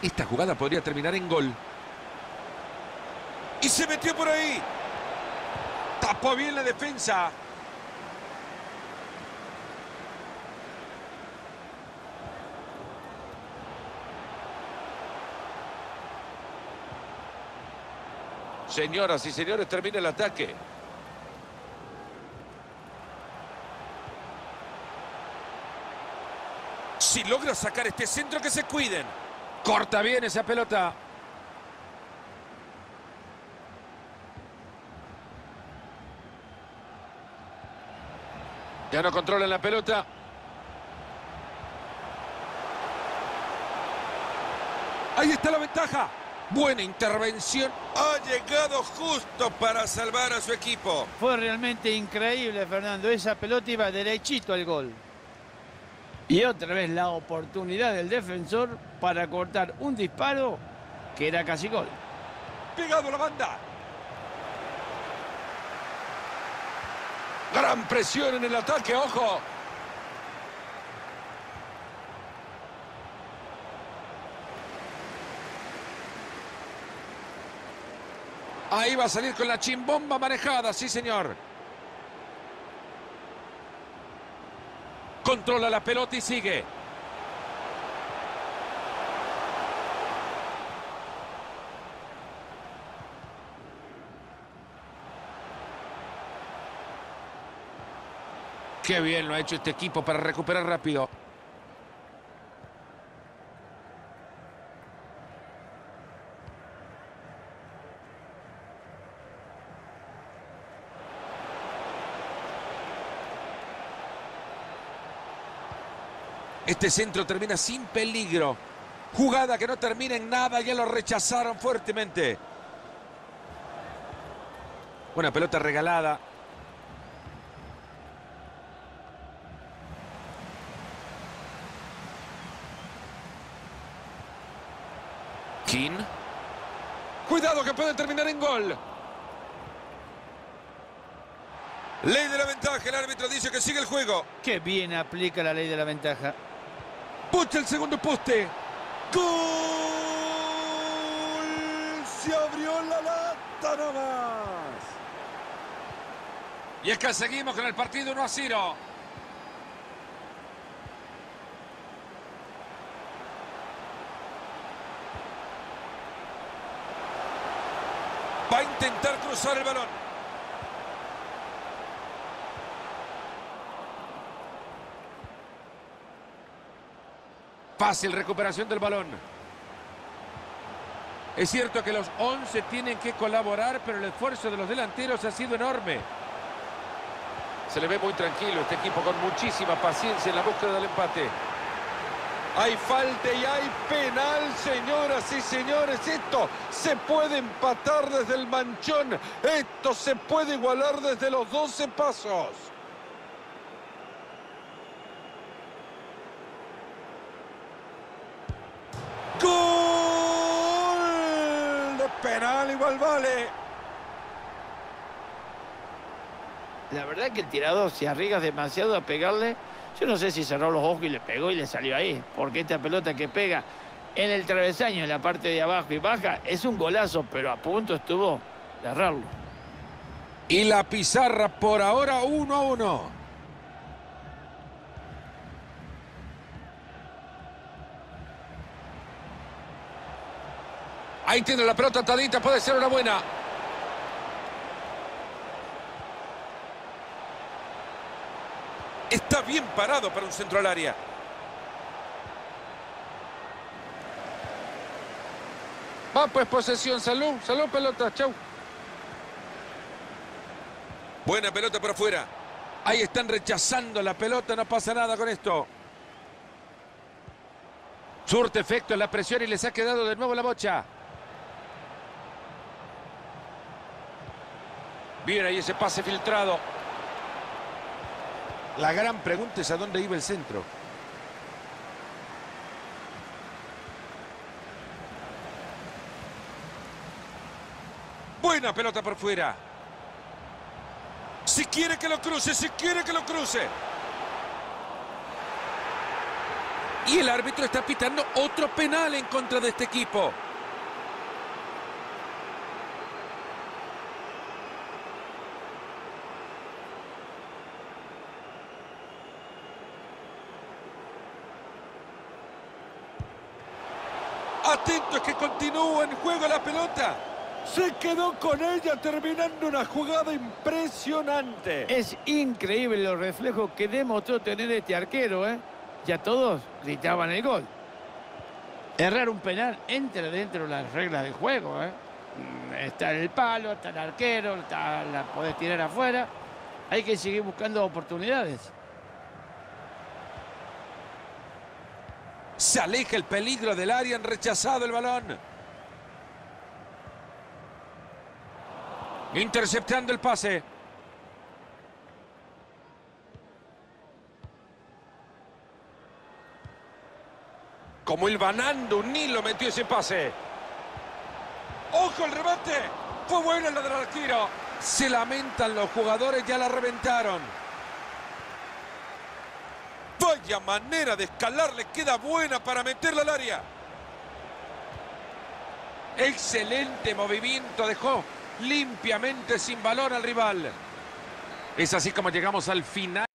Esta jugada podría terminar en gol. Y se metió por ahí. Tapó bien la defensa. Señoras y señores, termina el ataque. Si logra sacar este centro, que se cuiden. Corta bien esa pelota. Ya no controlan la pelota. Ahí está la ventaja. Buena intervención. Ha llegado justo para salvar a su equipo. Fue realmente increíble, Fernando. Esa pelota iba derechito al gol. Y otra vez la oportunidad del defensor para cortar un disparo que era casi gol. Pegado a la banda. Gran presión en el ataque, ojo. Ahí va a salir con la chimbomba manejada, sí señor. Controla la pelota y sigue. Qué bien lo ha hecho este equipo para recuperar rápido. Este centro termina sin peligro. Jugada que no termina en nada, ya lo rechazaron fuertemente. Una pelota regalada. King. Cuidado que puede terminar en gol. Ley de la ventaja, el árbitro dice que sigue el juego. Qué bien aplica la ley de la ventaja. Pucha el segundo poste. ¡Gol! Se abrió la lata nomás. Y es que seguimos con el partido 1-0. Va a intentar cruzar el balón. Fácil recuperación del balón. Es cierto que los 11 tienen que colaborar, pero el esfuerzo de los delanteros ha sido enorme. Se le ve muy tranquilo este equipo, con muchísima paciencia en la búsqueda del empate. Hay falta y hay penal, señoras y señores. Esto se puede empatar desde el manchón. Esto se puede igualar desde los 12 pasos. ¡Gol! De penal, igual vale. La verdad que el tirador se arriesga demasiado a pegarle. Yo no sé si cerró los ojos y le pegó y le salió ahí. Porque esta pelota que pega en el travesaño, en la parte de abajo y baja, es un golazo, pero a punto estuvo de errarlo. Y la pizarra por ahora 1-1. Ahí tiene la pelota atadita, puede ser una buena. Está bien parado para un centro al área. Va pues, posesión, salud, salud pelota, chau. Buena pelota por afuera. Ahí están rechazando la pelota, no pasa nada con esto. Surte efecto en la presión y les ha quedado de nuevo la bocha. Bien ahí ese pase filtrado. La gran pregunta es a dónde iba el centro. Buena pelota por fuera. Si quiere que lo cruce, si quiere que lo cruce. Y el árbitro está pitando otro penal en contra de este equipo. Atento, es que continúa en juego la pelota. Se quedó con ella terminando una jugada impresionante. Es increíble los reflejos que demostró tener este arquero, ¿eh? Ya todos gritaban el gol. Errar un penal entra dentro de las reglas del juego, ¿eh? Está en el palo, está el arquero, la podés tirar afuera. Hay que seguir buscando oportunidades. Se aleja el peligro del área, han rechazado el balón. Interceptando el pase. Como hilvanando un hilo metió ese pase. ¡Ojo el remate! Fue buena la del arquero. Se lamentan los jugadores, ya la reventaron. Vaya manera de escalar, le queda buena para meterla al área. Excelente movimiento, dejó limpiamente sin balón al rival. Es así como llegamos al final.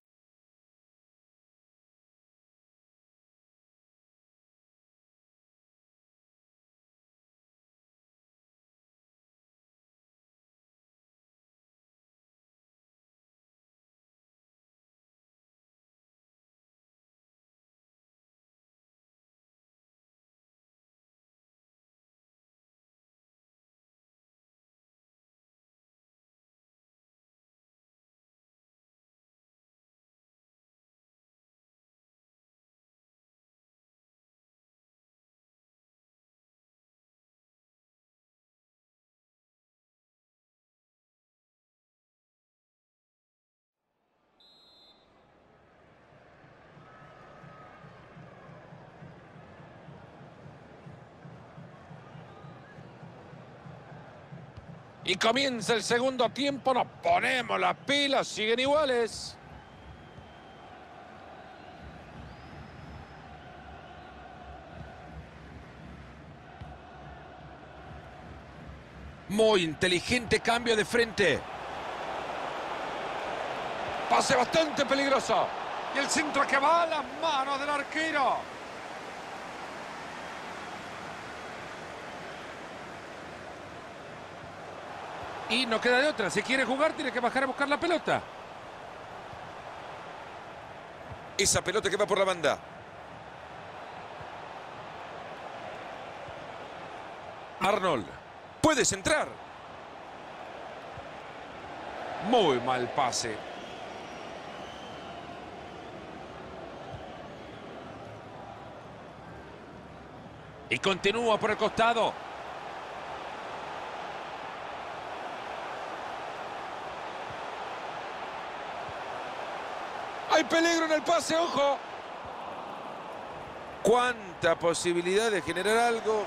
Y comienza el segundo tiempo, nos ponemos las pilas, siguen iguales. Muy inteligente cambio de frente. Pase bastante peligroso. Y el centro que va a las manos del arquero. Y no queda de otra. Si quiere jugar, tiene que bajar a buscar la pelota. Esa pelota que va por la banda. Arnold. Puedes entrar. Muy mal pase. Y continúa por el costado. Hay peligro en el pase, ojo. Cuánta posibilidad de generar algo.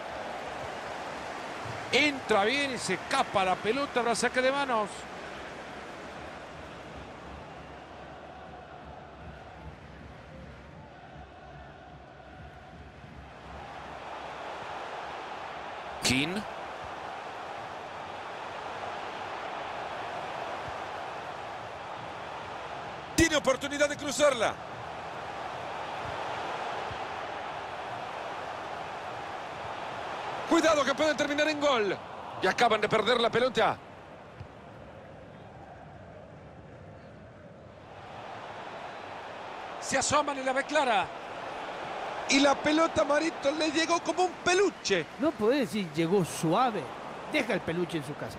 Entra bien y se escapa la pelota, habrá saque de manos. King. Tiene oportunidad de cruzarla. Cuidado que pueden terminar en gol. Y acaban de perder la pelota. Se asoman y la ve clara. Y la pelota, Marito, le llegó como un peluche. No podés decir llegó suave. Deja el peluche en su casa.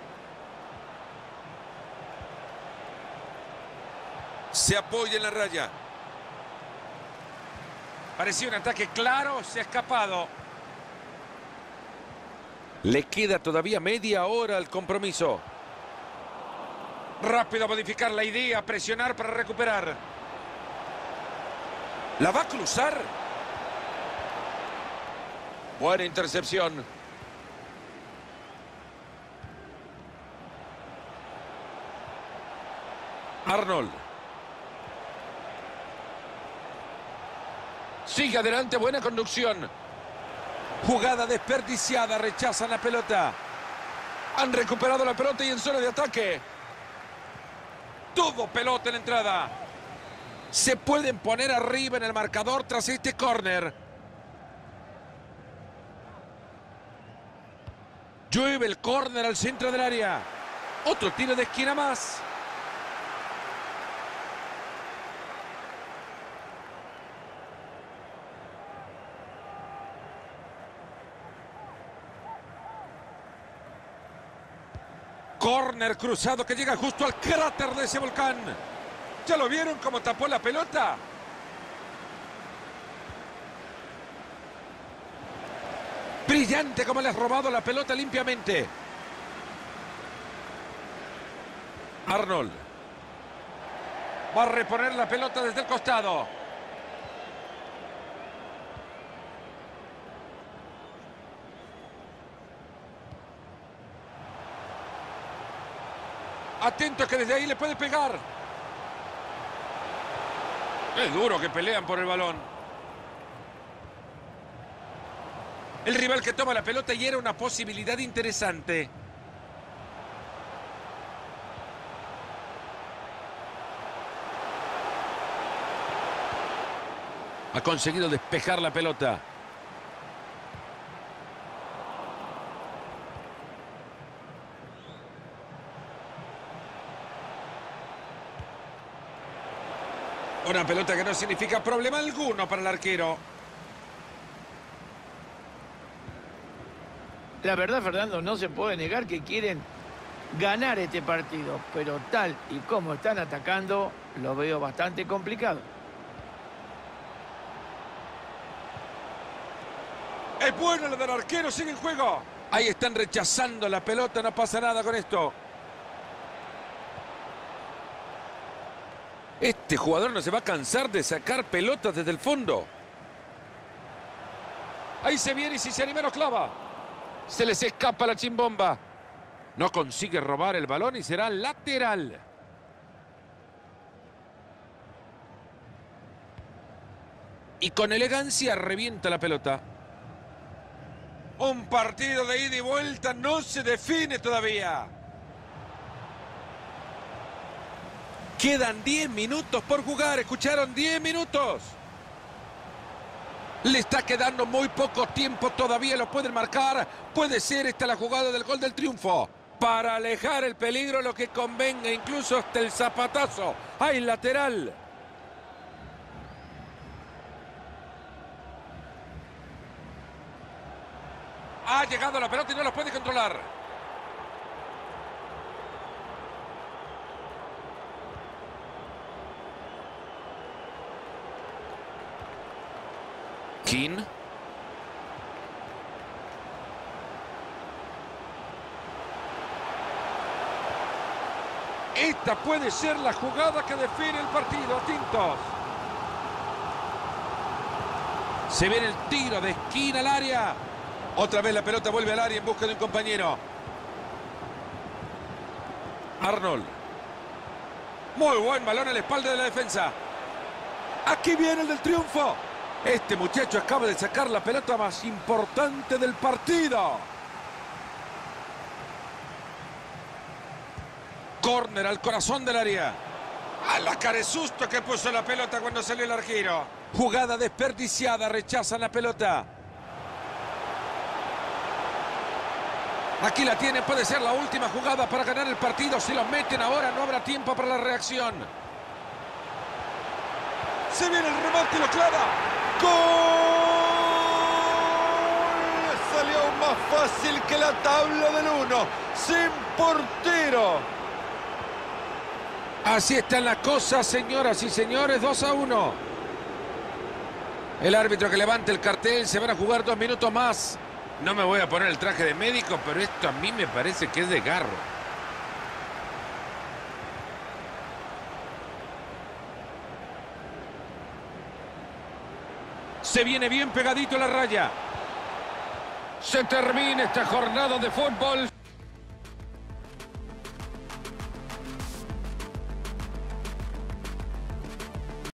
Se apoya en la raya. Parecía un ataque claro, se ha escapado. Le queda todavía media hora al compromiso. Rápido a modificar la idea, presionar para recuperar. ¿La va a cruzar? Buena intercepción. Arnold. Sigue adelante, buena conducción. Jugada desperdiciada, rechazan la pelota. Han recuperado la pelota y en zona de ataque. Tuvo pelota en la entrada. Se pueden poner arriba en el marcador tras este córner. Llueve el córner al centro del área. Otro tiro de esquina más. Córner cruzado que llega justo al cráter de ese volcán. ¿Ya lo vieron cómo tapó la pelota? Brillante como le has robado la pelota limpiamente. Arnold. Va a reponer la pelota desde el costado. Atento que desde ahí le puede pegar. Es duro que pelean por el balón. El rival que toma la pelota y era una posibilidad interesante. Ha conseguido despejar la pelota. Una pelota que no significa problema alguno para el arquero. La verdad, Fernando, no se puede negar que quieren ganar este partido, pero tal y como están atacando, lo veo bastante complicado. Es bueno lo del arquero, sigue en juego. Ahí están rechazando la pelota, no pasa nada con esto. Este jugador no se va a cansar de sacar pelotas desde el fondo. Ahí se viene y si se anima lo clava. Se les escapa la chimbomba. No consigue robar el balón y será lateral. Y con elegancia revienta la pelota. Un partido de ida y vuelta no se define todavía. Quedan 10 minutos por jugar. ¿Escucharon? 10 minutos. Le está quedando muy poco tiempo. Todavía lo pueden marcar. Puede ser esta la jugada del gol del triunfo. Para alejar el peligro, lo que convenga. Incluso hasta el zapatazo. ¡Hay lateral! Ha llegado la pelota y no la puede controlar. King. Esta puede ser la jugada que define el partido, atentos. Se viene el tiro de esquina al área. Otra vez la pelota vuelve al área en busca de un compañero. Arnold. Muy buen balón a la espalda de la defensa. Aquí viene el del triunfo. Este muchacho acaba de sacar la pelota más importante del partido. Córner al corazón del área. A la caresusto que puso la pelota cuando salió el arquero. Jugada desperdiciada, rechazan la pelota. Aquí la tiene, puede ser la última jugada para ganar el partido. Si lo meten ahora no habrá tiempo para la reacción. Se viene el remate y lo clava. ¡Gol! Salió más fácil que la tabla del 1. Sin portero. Así están las cosas, señoras y señores. 2-1. El árbitro que levanta el cartel. Se van a jugar 2 minutos más. No me voy a poner el traje de médico, pero esto a mí me parece que es de garro. Se viene bien pegadito a la raya. Se termina esta jornada de fútbol.